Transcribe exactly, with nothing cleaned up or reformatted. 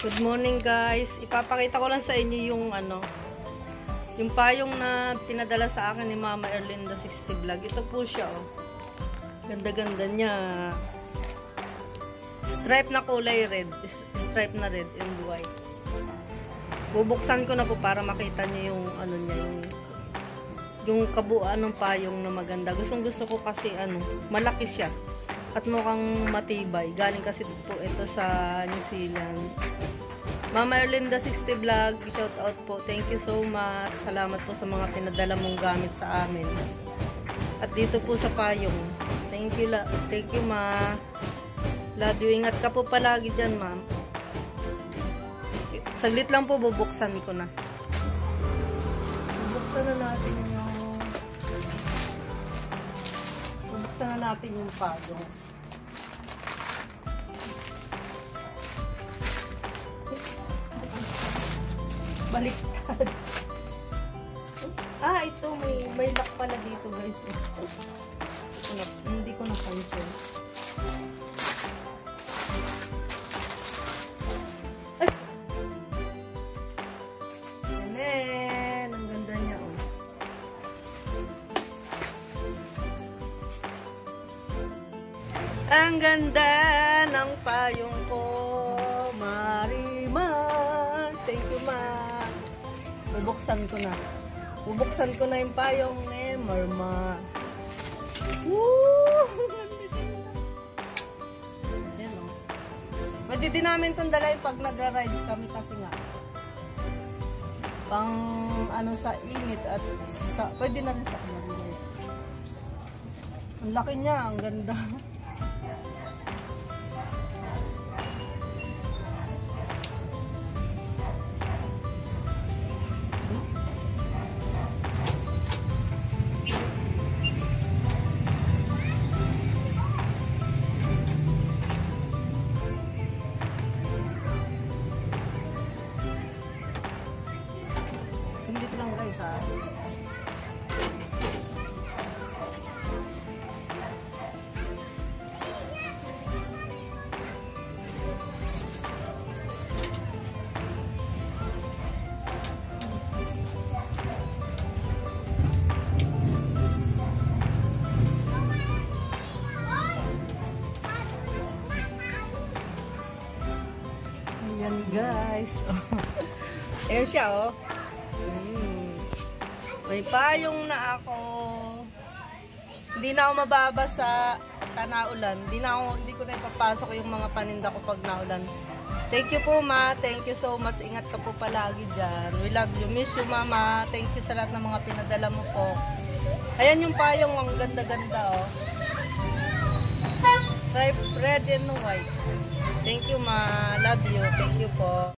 Good morning guys. Ipapakita ko lang sa inyo yung ano, yung payong na pinadala sa akin ni Mama Erlinda sixty vlog. Ito po siya oh. Ganda-ganda niya. Stripe na kulay red. Stripe na red and white. Bubuksan ko na po para makita niyo yung ano niya, yung yung kabuuan ng payong na maganda. Gustong gusto ko kasi ano, malaki siya. At mukhang matibay. Galing kasi po ito sa New Zealand. Mama Erlinda sixty vlog, shout out po. Thank you so much. Salamat po sa mga pinadala mong gamit sa amin. At dito po sa payong. Thank you, thank you ma. Love you. Ingat ka po palagi dyan, ma'am. Saglit lang po, bubuksan ko na. Bubuksan na natin yung bubuksan na natin yung payong. Baliktad. Ah, ito may may lock pala dito, guys. Ito, hindi ko na cancel. Ay. Ayan, ang ganda niya oh. Ang ganda ng payong ko, Marimar. Thank you, ma. Bubuksan ko na. Bubuksan ko na yung payong ni Marimar. Woo! Ayan o. Pwede din namin itong dalay pag nagra-rides kami kasi nga. Pang ano sa init at sa, pwede na rin sa init. Ang laki niya. Ang ganda. Dito lang guys ha. Ayan guys. Ayan siya oh. Hmm. May payong na ako. Hindi na ako mababasa sa naulan. Hindi na ako, hindi ko na ipapasok yung mga paninda ko pag naulan. Thank you po ma. Thank you so much. Ingat ka po palagi dyan. We love you. Miss you mama. Thank you sa lahat ng mga pinadala mo po. Ayan yung payong. Ang ganda-ganda oh. Stripe red and white. Thank you ma. Love you. Thank you po.